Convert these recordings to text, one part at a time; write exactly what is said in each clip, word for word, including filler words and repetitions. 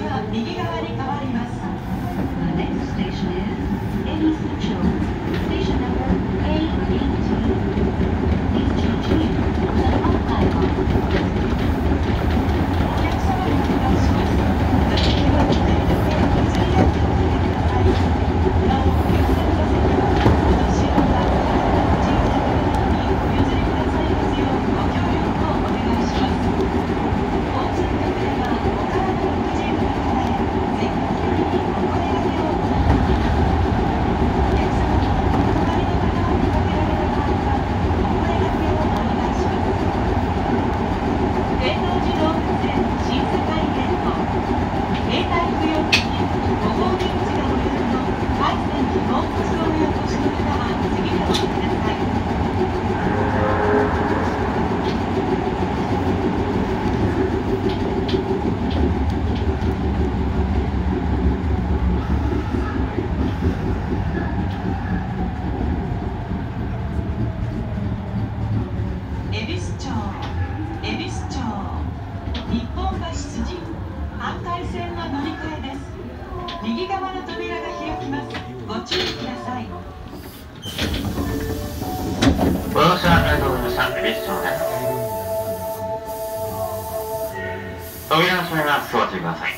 は右側に変わります。The next station is Ebisu-cho. Station numberエイティーツー. Please change here to the up platform. お客様にお願いします。座席はできるだけ譲り合っておいてください。なお、優先座席は後ろが体が小さくなるようにお譲りくださいますようご協力をお願いします。交通局ではお体の不自由な方へ積極的にお声掛けを行っています。お客様の隣の方を見かけられた場合はお声掛けをお願いします。天王寺動物園審査会ゲート携帯不要機にご褒美口が無料の海鮮基本コスをお越しの方は次でお待ちください。恵比寿町恵比寿町日本橋筋阪海線の乗り換えです。右側の扉が開きます。ご注意ください。 ご乗車ありがとうございました。恵比寿町です。扉の閉めます。ご注意ください。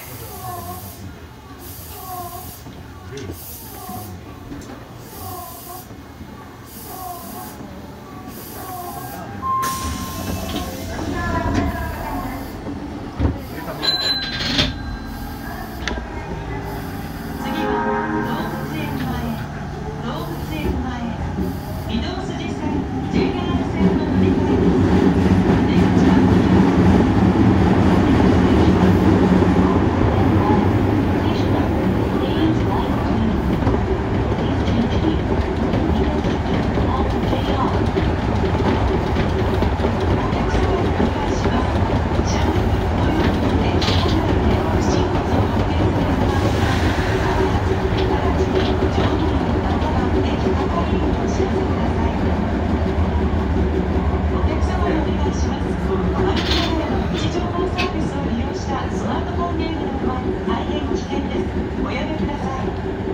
次は動物園前動物園前御堂筋線 ジェイアール 線の乗り換えです。出口は右側。Station numberエイティーナイン. Please change here. 御堂筋 at ジェイアール. お客様にお願いします。車内および電車内で不審物を発見された場合は直ちに乗務員または駅係員にお知らせください。お客様にお願いします。マルチカメラの位置情報サービスを利用したスマートフォンゲームなどは大変危険です。おやめください。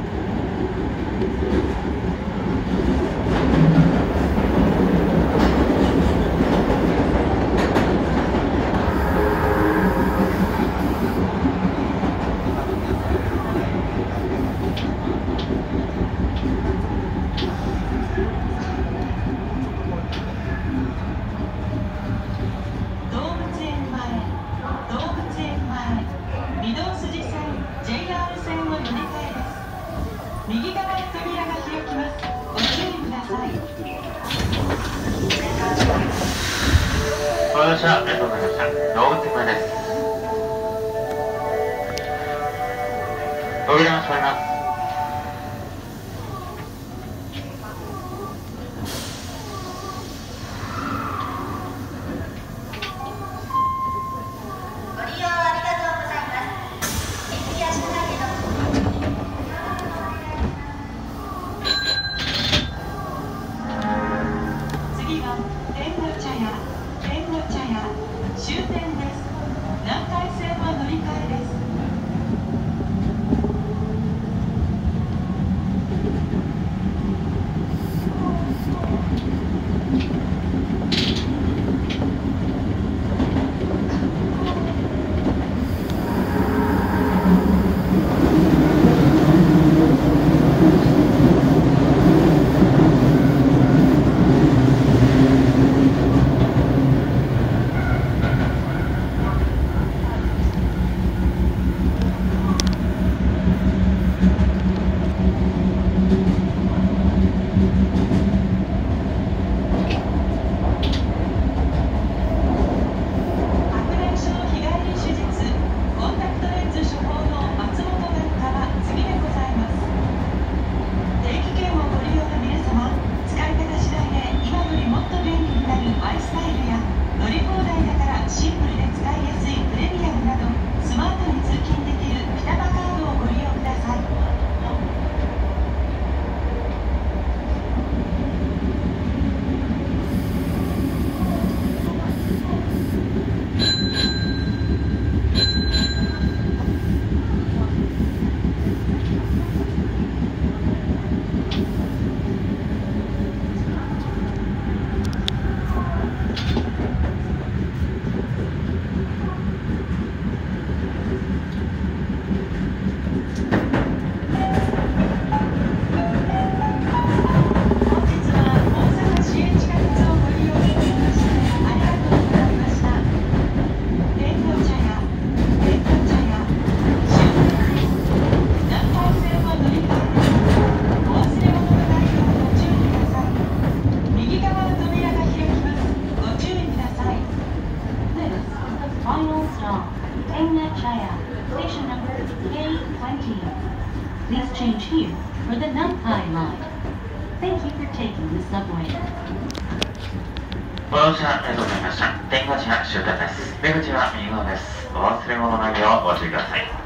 動物園前動物園前御堂筋線 ジェイアール 線の乗り換えです。右側の扉が開きます。ご注意ください。 ご乗車ありがとうございました。動物園前です。扉の閉めます。 ご利用ありがとうございます。駅や車内での次は天の茶屋天の茶屋終点です。南海線は乗り換えです。 A twenty. Please change here for the Nankai line. Thank you for taking the subway. ご乗車ありがとうございました。出口が終点です。出口は右側です。お忘れ物ないようご注意ください。